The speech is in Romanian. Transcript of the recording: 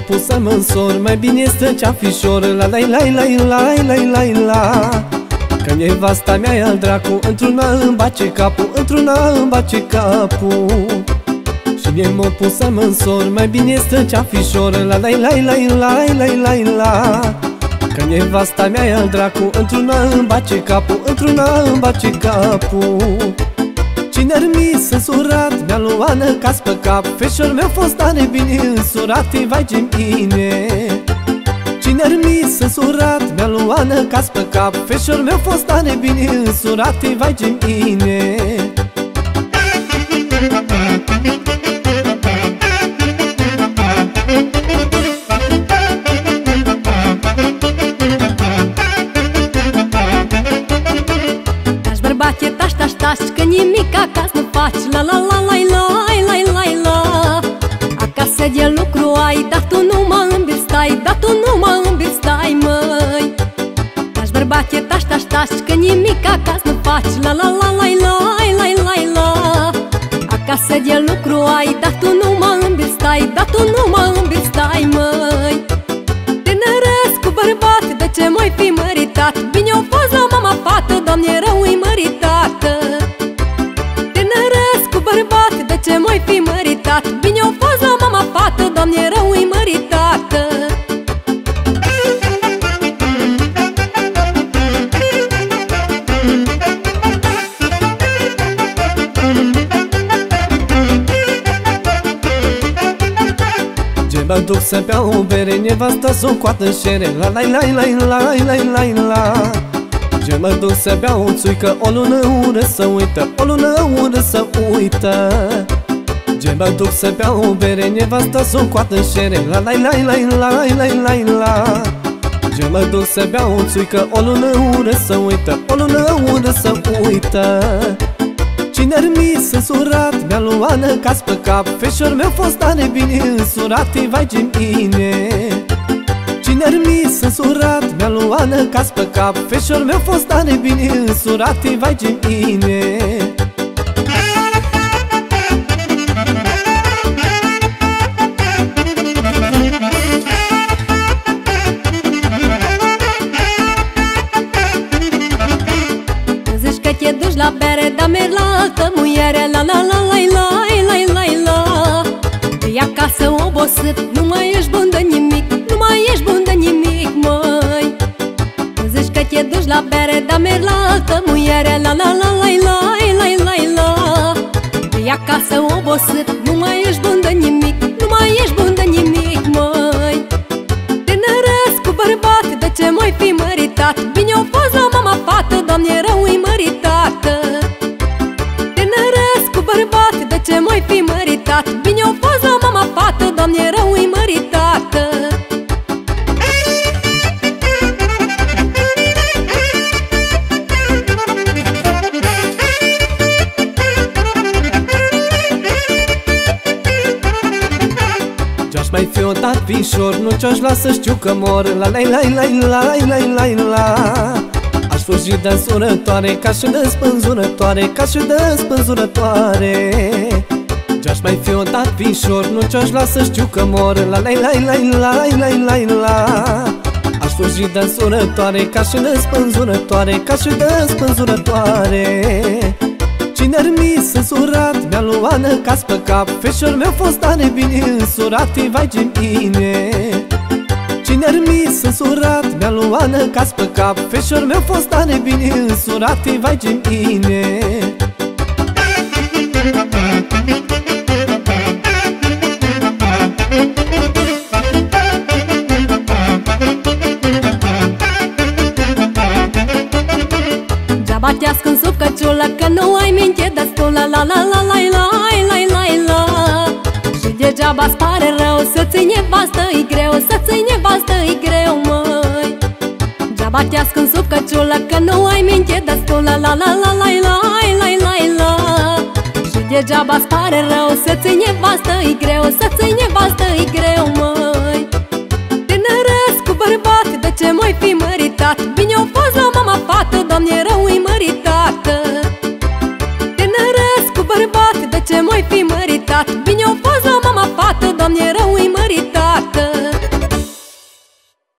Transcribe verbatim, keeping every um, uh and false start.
pus să mă însor, mai bine stăcea fișor. La la la la la la la la. Că nevasta mea e al dracu, într-una îmi bace capul, într-una îmi bace capul. Și mie m-o pus să mă însor, mai bine stăcea fișor. La la la la la la la la. Că nevasta mea e al dracu, într-una îmi bace capul, într-una îmi bace capul. Cine-ar mi s-a surat, mi-a luat năcas pe cap. Feșor mi-a fost tare bine însurat, vai ce bine. Cine-ar mi s-a surat, mi-a luat năcas pe cap. Feșor mi-a fost tare bine însurat, vai ce bine. Bărbache, tași, tași, tași, că nimic acasă nu faci. La la la la la la la la. Acasă de lucru ai, dar tu nu mă îmbil stai, dar tu nu mă îmbil stai, măi. Tași, bărbache, tași, tași, tași, că nimic acasă nu faci. La la la la la la la la. Acasă de lucru ai, dar tu nu mă îmbil stai, dar tu nu mă îmbil stai, măi. Tânăresc cu bărbat, de ce m-ai fi măritat? Bine o fost la mama fată, Doamne, rău-i măritată. Tânăresc cu bărbat, de ce m-ai fi măritat? Bine o fost la mama fată, Doamne, rău-i măritată. Ce mă duc să beau o bere, nevasta s-o coată în șere. La la la la la la la la. Ce mă duc să beau o țuică, o lună ură să uită, o lună ură să uită. Ce mă duc să beau o bere, nevasta s-o coată în șere. La la la la la la la la. Ce mă duc să beau o țuică, o lună ură să uită, o lună ură să uită. Cine-ar mi s-a surat, mi-a luat năcas pe cap. Feșor mi-a fost tare bine însurat, vai ce bine. Cine-ar mi s-a surat, mi-a luat năcas pe cap. Feșor mi-a fost tare bine însurat, vai ce bine. Zici că te duci la bere, dar mergi la altă muiere. La la la la la la la la. E acasă obosit, nu mai ești bun de nimic, nu mai ești bun de nimic, măi. Zici că te duci la bere, dar mergi la altă muiere. La la la la la la la la. E acasă obosit, nu mai ești bun de nimic, nu mai ești bun de nimic, măi. Tânăresc cu bărbat, de ce m-ai fi măritat? Bine o fost la mama fată, Doamne, rău-i măritată. Tânăresc cu bărbat, de ce m-ai fi măritat? Bine o fost la mama fată, Doamne, rău-i măritată. Ce-aș mai fi o dat fișor, nu ce-aș lasă știu că mor. La la la la la la la la. Aș fugi de însurătoare, ca și de spânzurătoare, ca și de spânzurătoare. Ce-aș mai fi o dat fișor, nu ce-aș lasă știu că mor. La la la la la la la la. Aș fugi de însurătoare, ca și de spânzurătoare, ca și de spânzurătoare. Cine-ar mi s-a surat, mi-a luat năcas pe cap. Feșor mi-a fost tare bine însurat, vai ce bine. Cine-ar mi s-a surat, mi-a luat năcas pe cap. Feșor mi-a fost tare bine însurat, vai ce bine. Degeaba te ascund sub căciulă, că nu ai minte destulă. La la la la la la la la. Și degeaba-ți pare rău, să ții nevastă-i greu, să ții nevastă-i greu, măi. Degeaba te ascund sub căciulă, că nu ai minte destulă. La la la la la la la la. Și degeaba-ți pare rău, să ții nevastă-i greu, să ții nevastă-i greu, măi. Tânăresc cu bărbat, de ce m-ai fi măritat? Bine o fost la mama fată, Doamne, rău-i măritată. Tânăresc cu bărbat, de ce m-ai fi măritat? Bine o fost la mama fată, Doamne, rău-i